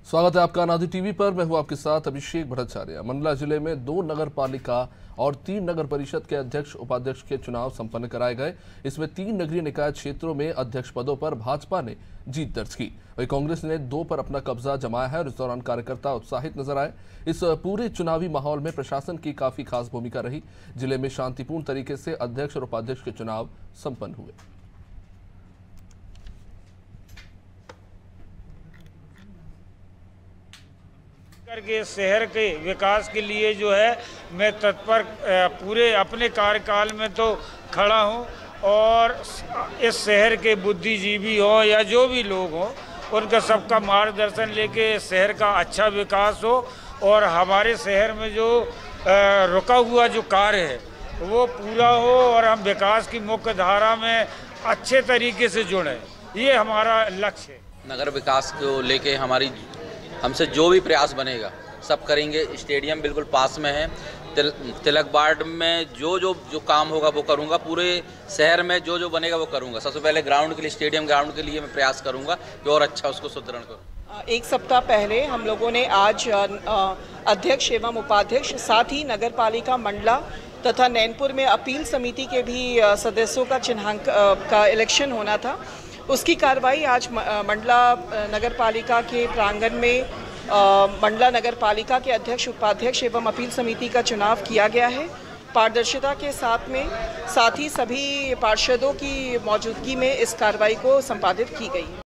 स्वागत है आपका अनादि टीवी पर। मैं हूं आपके साथ अभिषेक भट्टाचार्य। मंडला जिले में 2 नगर पालिका और 3 नगर परिषद के अध्यक्ष उपाध्यक्ष के चुनाव संपन्न कराए गए। इसमें 3 नगरीय निकाय क्षेत्रों में अध्यक्ष पदों पर भाजपा ने जीत दर्ज की, वहीं कांग्रेस ने 2 पर अपना कब्जा जमाया है और इस दौरान कार्यकर्ता उत्साहित नजर आए। इस पूरे चुनावी माहौल में प्रशासन की काफी खास भूमिका रही। जिले में शांतिपूर्ण तरीके से अध्यक्ष और उपाध्यक्ष के चुनाव संपन्न हुए। करके शहर के विकास के लिए जो है मैं तत्पर पूरे अपने कार्यकाल में तो खड़ा हूं और इस शहर के बुद्धिजीवी हो या जो भी लोग हों उनका सबका मार्गदर्शन लेके शहर का अच्छा विकास हो और हमारे शहर में जो रुका हुआ जो कार्य है वो पूरा हो और हम विकास की मुख्य धारा में अच्छे तरीके से जुड़ें, ये हमारा लक्ष्य है। नगर विकास को लेके हमसे जो भी प्रयास बनेगा सब करेंगे। स्टेडियम बिल्कुल पास में है। तिलक वार्ड में जो काम होगा वो करूंगा। पूरे शहर में जो बनेगा वो करूंगा। सबसे पहले ग्राउंड के लिए, स्टेडियम ग्राउंड के लिए मैं प्रयास करूंगा कि और अच्छा उसको सुदृढ़ करूं। एक सप्ताह पहले हम लोगों ने आज अध्यक्ष एवं उपाध्यक्ष, साथ ही नगर पालिका मंडला तथा नैनपुर में अपील समिति के भी सदस्यों का चिन्हांक का इलेक्शन होना था। उसकी कार्रवाई आज मंडला नगर पालिका के प्रांगण में मंडला नगर पालिका के अध्यक्ष उपाध्यक्ष एवं अपील समिति का चुनाव किया गया है। पारदर्शिता के साथ ही सभी पार्षदों की मौजूदगी में इस कार्रवाई को संपादित की गई है।